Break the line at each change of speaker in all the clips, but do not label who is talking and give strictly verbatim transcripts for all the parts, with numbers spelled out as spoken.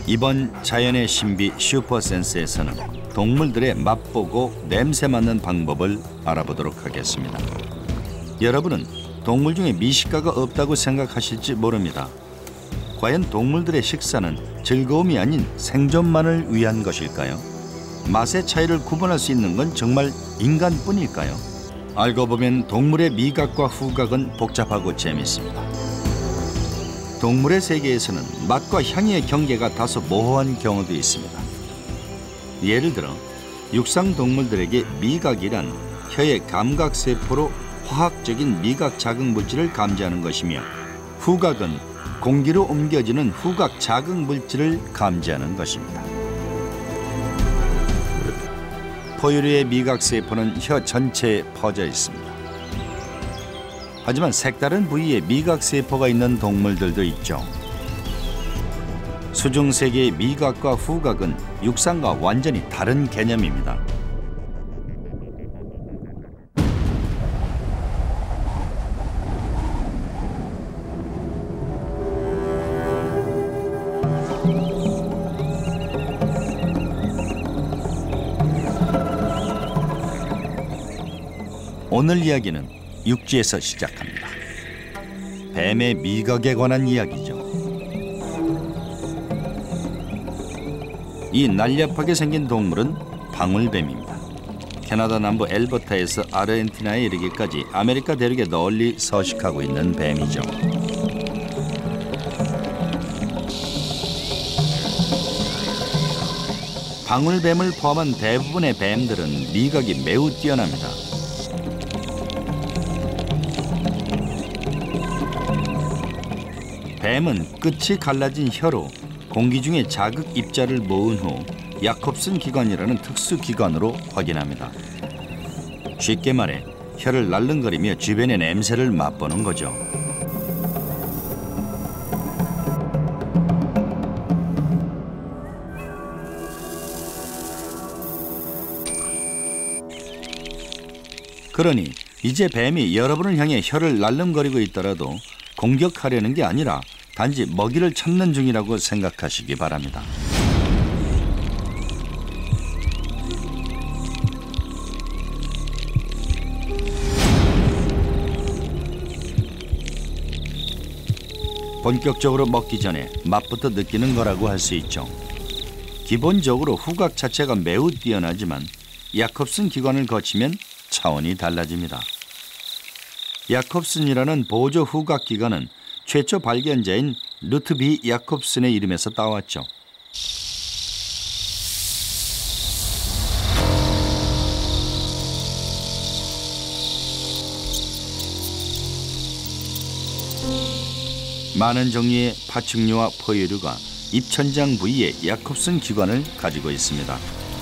이번 자연의 신비 슈퍼센스에서는 동물들의 맛보고 냄새 맡는 방법을 알아보도록 하겠습니다. 여러분은 동물 중에 미식가가 없다고 생각하실지 모릅니다. 과연 동물들의 식사는 즐거움이 아닌 생존만을 위한 것일까요? 맛의 차이를 구분할 수 있는 건 정말 인간뿐일까요? 알고 보면 동물의 미각과 후각은 복잡하고 재미있습니다. 동물의 세계에서는 맛과 향의 경계가 다소 모호한 경우도 있습니다. 예를 들어 육상 동물들에게 미각이란 혀의 감각세포로 화학적인 미각 자극 물질을 감지하는 것이며, 후각은 공기로 옮겨지는 후각 자극 물질을 감지하는 것입니다. 포유류의 미각세포는 혀 전체에 퍼져 있습니다. 하지만 색다른 부위에 미각세포가 있는 동물들도 있죠. 수중세계의 미각과 후각은 육상과 완전히 다른 개념입니다. 오늘 이야기는 육지에서 시작합니다. 뱀의 미각에 관한 이야기죠. 이 날렵하게 생긴 동물은 방울뱀입니다. 캐나다 남부 엘버타에서 아르헨티나에 이르기까지 아메리카 대륙에 널리 서식하고 있는 뱀이죠. 방울뱀을 포함한 대부분의 뱀들은 미각이 매우 뛰어납니다. 뱀은 끝이 갈라진 혀로 공기 중에 자극 입자를 모은 후 야콥슨 기관이라는 특수 기관으로 확인합니다. 쉽게 말해 혀를 날름거리며 주변의 냄새를 맛보는 거죠. 그러니 이제 뱀이 여러분을 향해 혀를 날름거리고 있더라도 공격하려는 게 아니라 단지 먹이를 찾는 중이라고 생각하시기 바랍니다. 본격적으로 먹기 전에 맛부터 느끼는 거라고 할 수 있죠. 기본적으로 후각 자체가 매우 뛰어나지만 야콥슨 기관을 거치면 차원이 달라집니다. 야콥슨이라는 보조 후각 기관은 최초 발견자인 루트비 야콥슨의 이름에서 따왔죠. 많은 종류의 파충류와 포유류가 입천장 부위에 야콥슨 기관을 가지고 있습니다.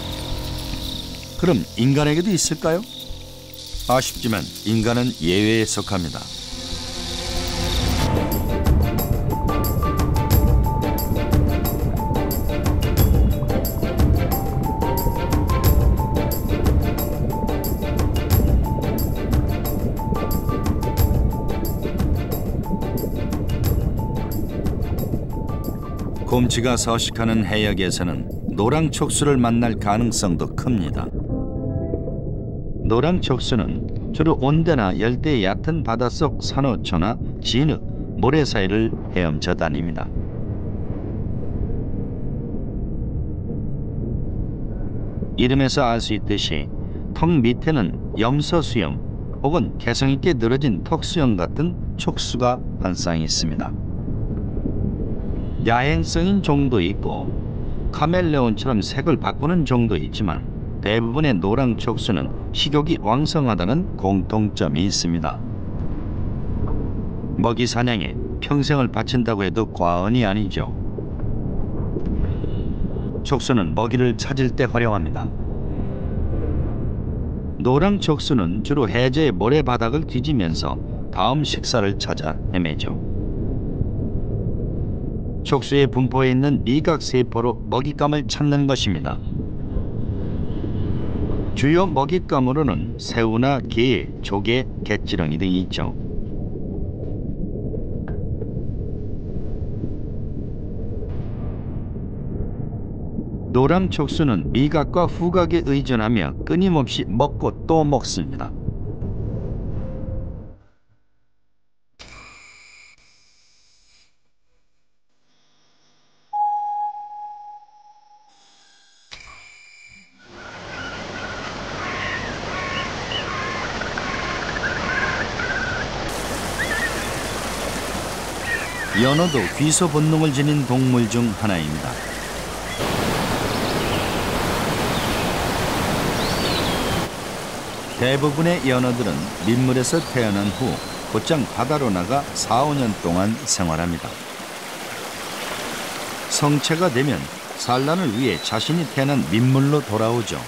그럼 인간에게도 있을까요? 아쉽지만 인간은 예외에 속합니다. 곰치가 서식하는 해역에서는 노랑촉수를 만날 가능성도 큽니다. 노랑촉수는 주로 온대나 열대 얕은 바닷속 산호초나 진흙, 모래 사이를 헤엄쳐 다닙니다. 이름에서 알 수 있듯이 턱 밑에는 염소수염 혹은 개성 있게 늘어진 턱수염 같은 촉수가 한 쌍 있습니다. 야행성인 종도 있고 카멜레온처럼 색을 바꾸는 종도 있지만 대부분의 노랑촉수는 식욕이 왕성하다는 공통점이 있습니다. 먹이 사냥에 평생을 바친다고 해도 과언이 아니죠. 촉수는 먹이를 찾을 때 활용합니다. 노랑촉수는 주로 해저의 모래바닥을 뒤지면서 다음 식사를 찾아 헤매죠. 촉수의 분포에 있는 미각세포로 먹잇감을 찾는 것입니다. 주요 먹잇감으로는 새우나 게, 조개, 갯지렁이 등이 있죠. 노랑 촉수는 미각과 후각에 의존하며 끊임없이 먹고 또 먹습니다. 연어도 귀소 본능을 지닌 동물 중 하나입니다. 대부분의 연어들은 민물에서 태어난 후 곧장 바다로 나가 사, 오 년 동안 생활합니다. 성체가 되면 산란을 위해 자신이 태어난 민물로 돌아오죠.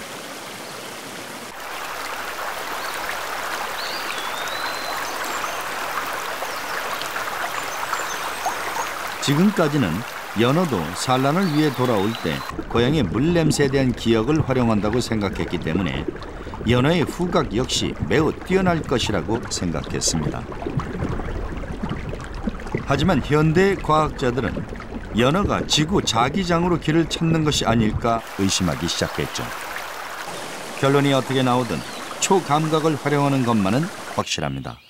지금까지는 연어도 산란을 위해 돌아올 때 고향의 물냄새에 대한 기억을 활용한다고 생각했기 때문에 연어의 후각 역시 매우 뛰어날 것이라고 생각했습니다. 하지만 현대 과학자들은 연어가 지구 자기장으로 길을 찾는 것이 아닐까 의심하기 시작했죠. 결론이 어떻게 나오든 초감각을 활용하는 것만은 확실합니다.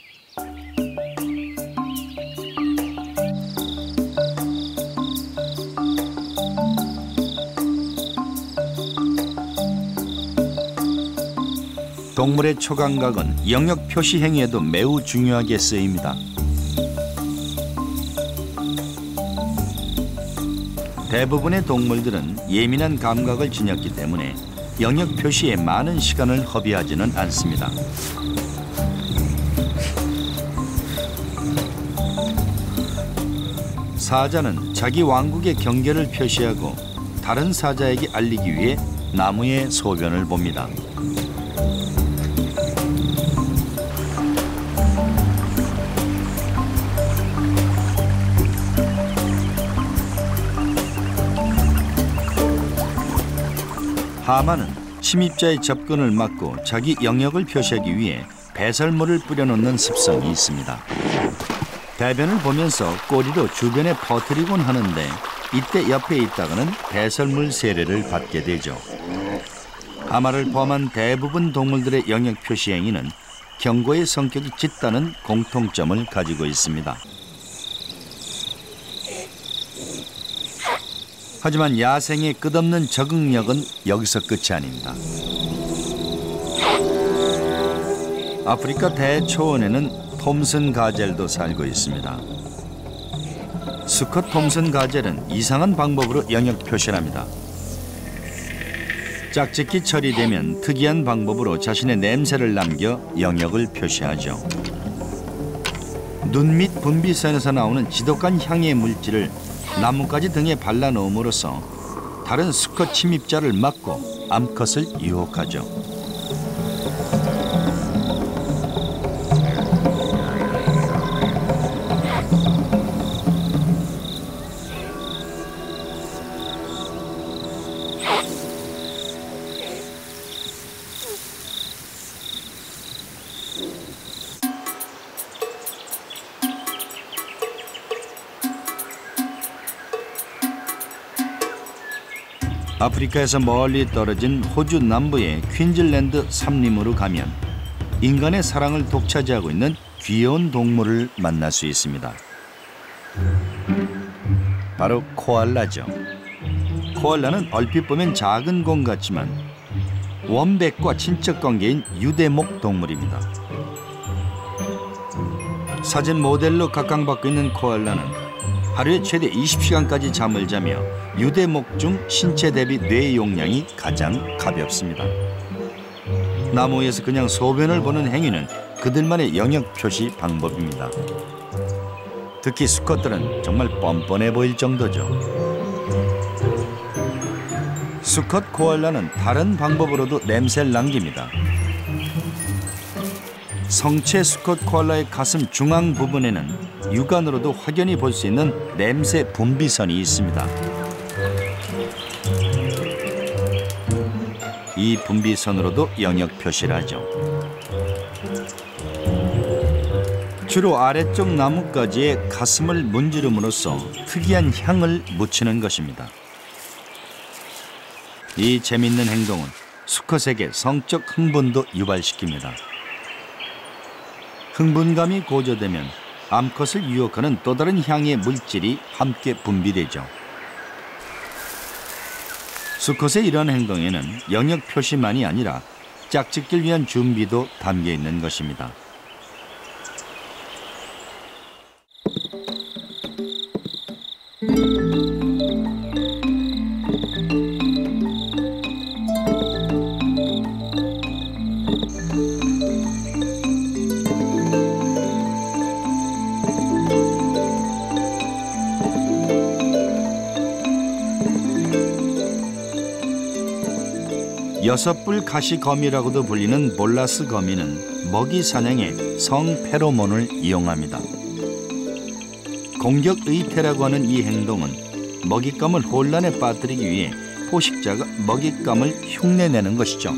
동물의 초감각은 영역 표시 행위에도 매우 중요하게 쓰입니다. 대부분의 동물들은 예민한 감각을 지녔기 때문에 영역 표시에 많은 시간을 허비하지는 않습니다. 사자는 자기 왕국의 경계를 표시하고 다른 사자에게 알리기 위해 나무에 소변을 봅니다. 하마는 침입자의 접근을 막고 자기 영역을 표시하기 위해 배설물을 뿌려놓는 습성이 있습니다. 대변을 보면서 꼬리로 주변에 퍼뜨리곤 하는데 이때 옆에 있다가는 배설물 세례를 받게 되죠. 하마를 포함한 대부분 동물들의 영역 표시 행위는 경고의 성격이 짙다는 공통점을 가지고 있습니다. 하지만 야생의 끝없는 적응력은 여기서 끝이 아닙니다. 아프리카 대초원에는 톰슨 가젤도 살고 있습니다. 수컷 톰슨 가젤은 이상한 방법으로 영역 표시를 합니다. 짝짓기 철이 되면 특이한 방법으로 자신의 냄새를 남겨 영역을 표시하죠. 눈 및 분비선에서 나오는 지독한 향의 물질을 나뭇가지 등에 발라놓음으로써 다른 수컷 침입자를 막고 암컷을 유혹하죠. 아프리카에서 멀리 떨어진 호주 남부의 퀸즐랜드 삼림으로 가면 인간의 사랑을 독차지하고 있는 귀여운 동물을 만날 수 있습니다. 바로 코알라죠. 코알라는 얼핏 보면 작은 공 같지만 원백과 친척 관계인 유대목 동물입니다. 사진 모델로 각광받고 있는 코알라는 하루에 최대 이십 시간까지 잠을 자며 유대목 중 신체 대비 뇌 용량이 가장 가볍습니다. 나무 위에서 그냥 소변을 보는 행위는 그들만의 영역 표시 방법입니다. 특히 수컷들은 정말 뻔뻔해 보일 정도죠. 수컷 코알라는 다른 방법으로도 냄새를 남깁니다. 성체 수컷 코알라의 가슴 중앙 부분에는 육안으로도 확연히 볼 수 있는 냄새 분비선이 있습니다. 이 분비선으로도 영역 표시를 하죠. 주로 아래쪽 나뭇가지에 가슴을 문지름으로써 특이한 향을 묻히는 것입니다. 이 재밌는 행동은 수컷에게 성적 흥분도 유발시킵니다. 흥분감이 고조되면 암컷을 유혹하는 또 다른 향의 물질이 함께 분비되죠. 수컷의 이런 행동에는 영역 표시만이 아니라 짝짓기를 위한 준비도 담겨 있는 것입니다. 여섯불 가시거미라고도 불리는 볼라스 거미는 먹이 사냥에 성 페로몬을 이용합니다. 공격 의태라고 하는 이 행동은 먹잇감을 혼란에 빠뜨리기 위해 포식자가 먹잇감을 흉내내는 것이죠.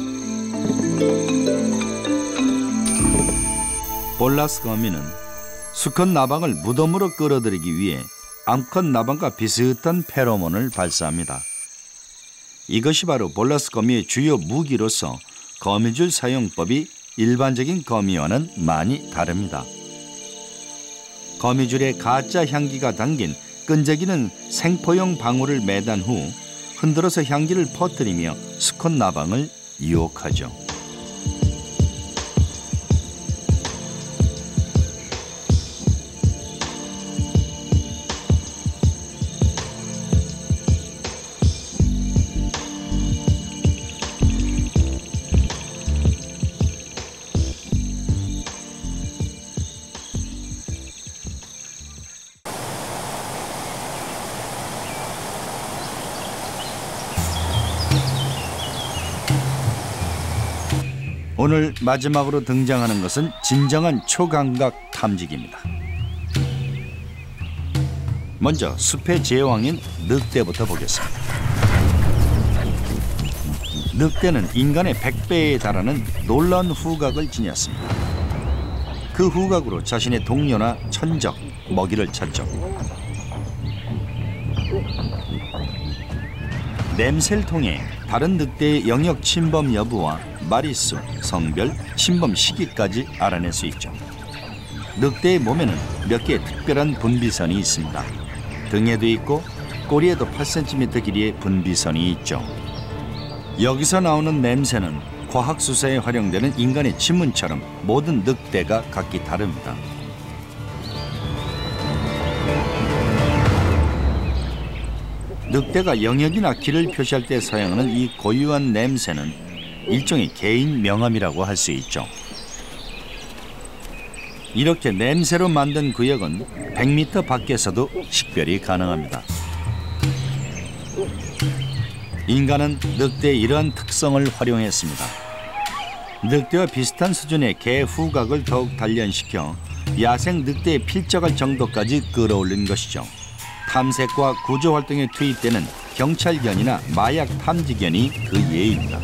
볼라스 거미는 수컷 나방을 무덤으로 끌어들이기 위해 암컷 나방과 비슷한 페로몬을 발사합니다. 이것이 바로 볼라스 거미의 주요 무기로서 거미줄 사용법이 일반적인 거미와는 많이 다릅니다. 거미줄에 가짜 향기가 담긴 끈적이는 생포용 방울을 매단 후 흔들어서 향기를 퍼뜨리며 수컷 나방을 유혹하죠. 오늘 마지막으로 등장하는 것은 진정한 초감각 탐지기입니다. 먼저 숲의 제왕인 늑대부터 보겠습니다. 늑대는 인간의 백 배에 달하는 놀라운 후각을 지녔습니다. 그 후각으로 자신의 동료나 천적, 먹이를 찾죠. 냄새를 통해 다른 늑대의 영역 침범 여부와 마리수, 성별, 침범 시기까지 알아낼 수 있죠. 늑대의 몸에는 몇 개의 특별한 분비선이 있습니다. 등에도 있고 꼬리에도 팔 센티미터 길이의 분비선이 있죠. 여기서 나오는 냄새는 과학 수사에 활용되는 인간의 지문처럼 모든 늑대가 각기 다릅니다. 늑대가 영역이나 길을 표시할 때 사용하는 이 고유한 냄새는 일종의 개인 명함이라고 할 수 있죠. 이렇게 냄새로 만든 구역은 백 미터 밖에서도 식별이 가능합니다. 인간은 늑대의 이러한 특성을 활용했습니다. 늑대와 비슷한 수준의 개 후각을 더욱 단련시켜 야생 늑대에 필적할 정도까지 끌어올린 것이죠. 탐색과 구조 활동에 투입되는 경찰견이나 마약 탐지견이 그 예입니다.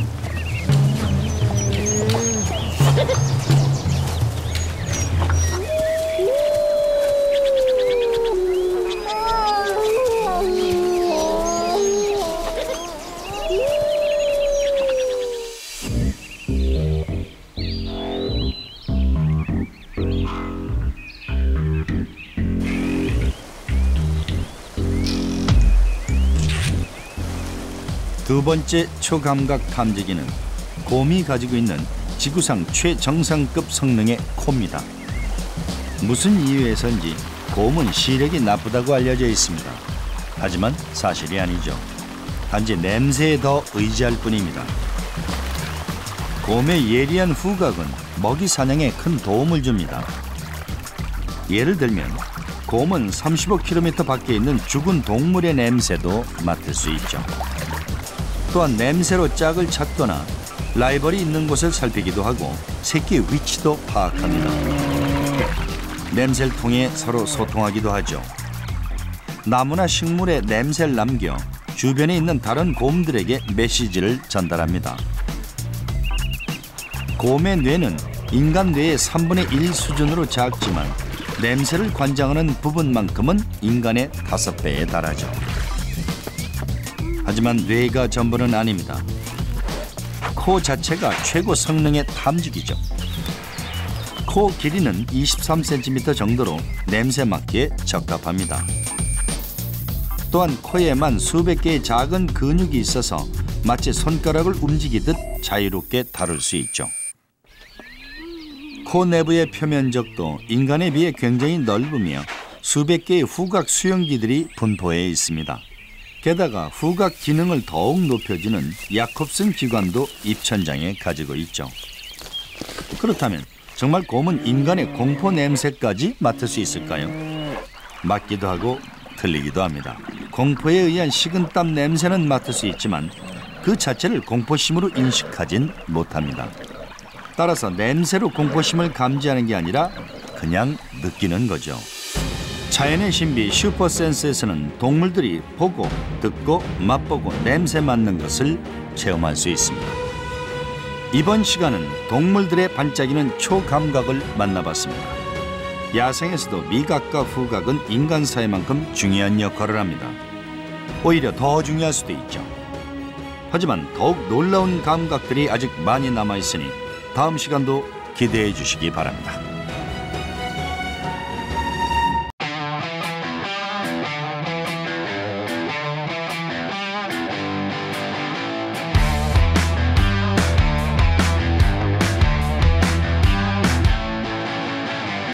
두 번째 초감각 탐지기는 곰이 가지고 있는 지구상 최정상급 성능의 코입니다. 무슨 이유에서인지 곰은 시력이 나쁘다고 알려져 있습니다. 하지만 사실이 아니죠. 단지 냄새에 더 의지할 뿐입니다. 곰의 예리한 후각은 먹이 사냥에 큰 도움을 줍니다. 예를 들면 곰은 삼십오 킬로미터 밖에 있는 죽은 동물의 냄새도 맡을 수 있죠. 또한 냄새로 짝을 찾거나 라이벌이 있는 곳을 살피기도 하고 새끼의 위치도 파악합니다. 냄새를 통해 서로 소통하기도 하죠. 나무나 식물에 냄새를 남겨 주변에 있는 다른 곰들에게 메시지를 전달합니다. 곰의 뇌는 인간 뇌의 삼분의 일 수준으로 작지만 냄새를 관장하는 부분만큼은 인간의 다섯 배에 달하죠. 하지만 뇌가 전부는 아닙니다. 코 자체가 최고 성능의 탐지기죠. 코 길이는 이십삼 센티미터 정도로 냄새 맡기에 적합합니다. 또한 코에만 수백 개의 작은 근육이 있어서 마치 손가락을 움직이듯 자유롭게 다룰 수 있죠. 코 내부의 표면적도 인간에 비해 굉장히 넓으며 수백 개의 후각 수용기들이 분포해 있습니다. 게다가 후각 기능을 더욱 높여주는 야콥슨 기관도 입천장에 가지고 있죠. 그렇다면 정말 곰은 인간의 공포 냄새까지 맡을 수 있을까요? 맞기도 하고 틀리기도 합니다. 공포에 의한 식은땀 냄새는 맡을 수 있지만 그 자체를 공포심으로 인식하진 못합니다. 따라서 냄새로 공포심을 감지하는 게 아니라 그냥 느끼는 거죠. 자연의 신비 슈퍼센스에서는 동물들이 보고, 듣고, 맛보고, 냄새 맡는 것을 체험할 수 있습니다. 이번 시간은 동물들의 반짝이는 초감각을 만나봤습니다. 야생에서도 미각과 후각은 인간 사회만큼 중요한 역할을 합니다. 오히려 더 중요할 수도 있죠. 하지만 더욱 놀라운 감각들이 아직 많이 남아있으니 다음 시간도 기대해 주시기 바랍니다.